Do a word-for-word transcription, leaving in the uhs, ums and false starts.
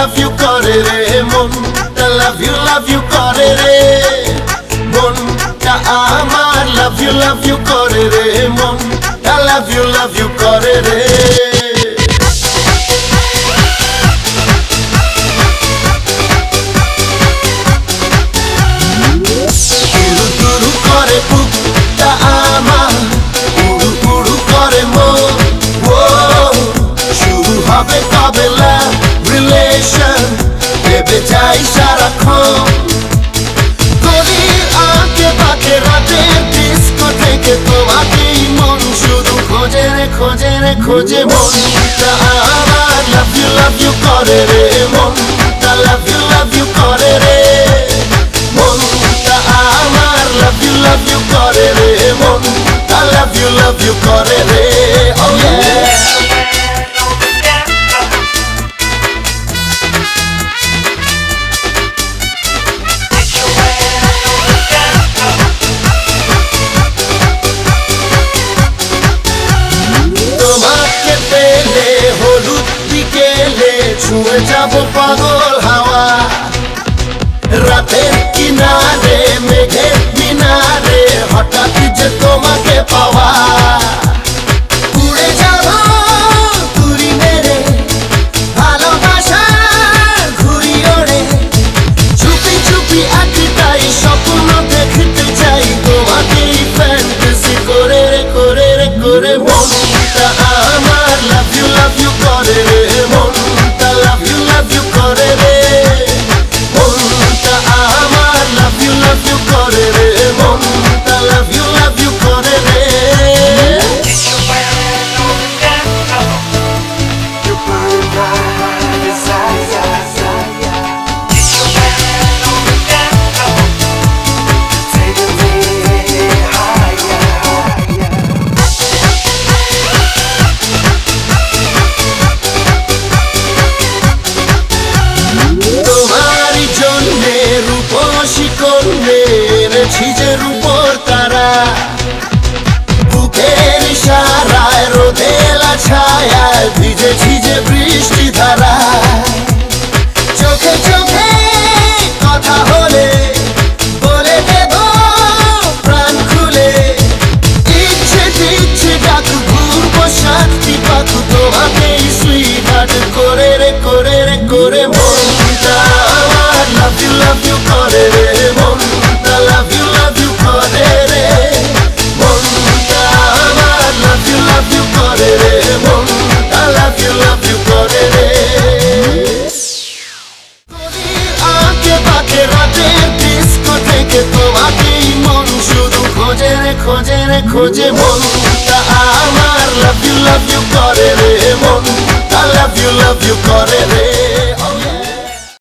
Love you করে রে মনটা লাভ ইউ লাভ ইউ করে রে মনটা আমার লাভ ইউ লাভ ইউ করে রে মনটা লাভ ইউ লাভ ইউ করে রে যাই সারাক্ষণ গলির আঁকে বাঁকে রাতের ডিস্কো থেকে তোমাকেই মন শুধু খোঁজে রে খোঁজে রে খোঁজে মনটা আমার লাভ ইউ লাভ ইউ করে রে মনটা লাভ ইউ লাভ ইউ করে রে মনটা আমার লাভ ইউ লাভ ইউ করে রে মনটা লাভ ইউ লাভ ইউ করে রে ও ছুঁয়ে যাব পাগল হাওয়া রাতের কিনারে মেঘের কিনারে হঠাৎ যে তোমাকে পাওয়া উড়ে যাব তুরি মেরে ভালোবাসা ঘুরি ওড়ে চুপি চুপি একটাই স্বপ্ন দেখতে চাই তোমাকেই ফ্যান্টাসি করে রে করে রে করে মনটা আমার লাভ ইউ লাভ ইউ করে রে মন love you, love you, kore re. Monta amar, love you, love you, kore re. Monta love you, love you, kore re. You burn my desire. Taking me higher. ছিজের উপর তারা বুকের ইশারায় রোদেলা ছায়ায় ভিজে ছিজে বৃষ্টি ধারা চোখে চোখে কথা হলে বলে দেব প্রাণ খুলে ইচ্ছে ইচ্ছে ডাকু ঘুরবো শান্তি পাকু তোমাকেই সুইহার্ট করে রে করে রে করে মনটা আমার লাভ ইউ লাভ ইউ করে রে মন love you, love you, kore re. Monta amar, love you, love you, kore re. Monta love you, love you, kore re. গলির আঁকে বাঁকে রাতের ডিস্কো থেকে তোমাকেই মন শুধু খোঁজে রে খোঁজে রে খোঁজে মনটা আমার love you, love you, kore re. Monta love you, love you, kore re.